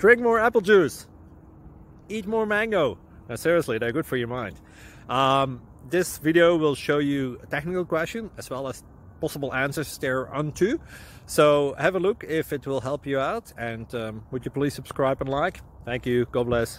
Drink more apple juice. Eat more mango. Now, seriously, they're good for your mind. This video will show you a technical question as well as possible answers thereunto. So have a look if it will help you out, and would you please subscribe and like? Thank you. God bless.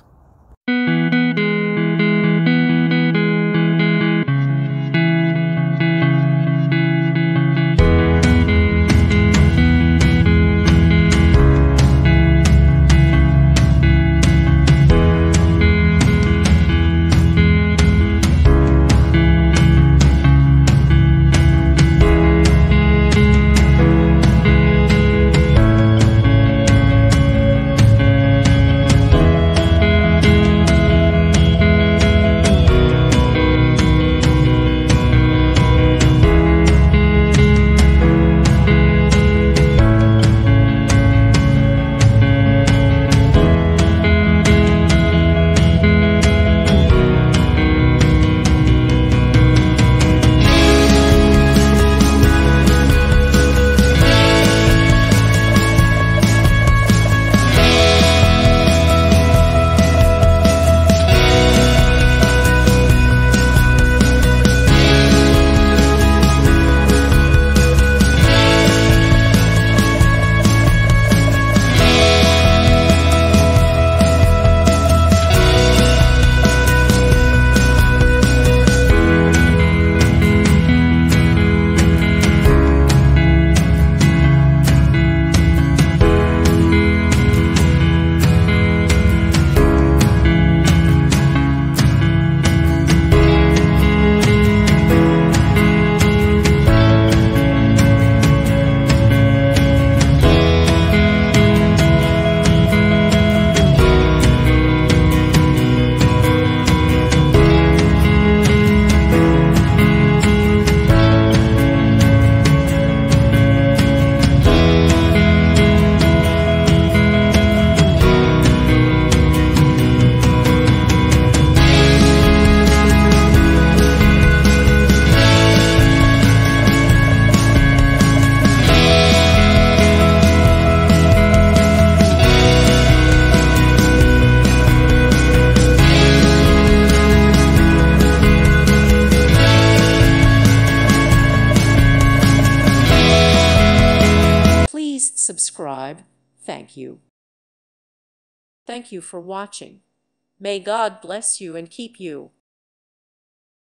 Subscribe. Thank you. Thank you for watching. May God bless you and keep you.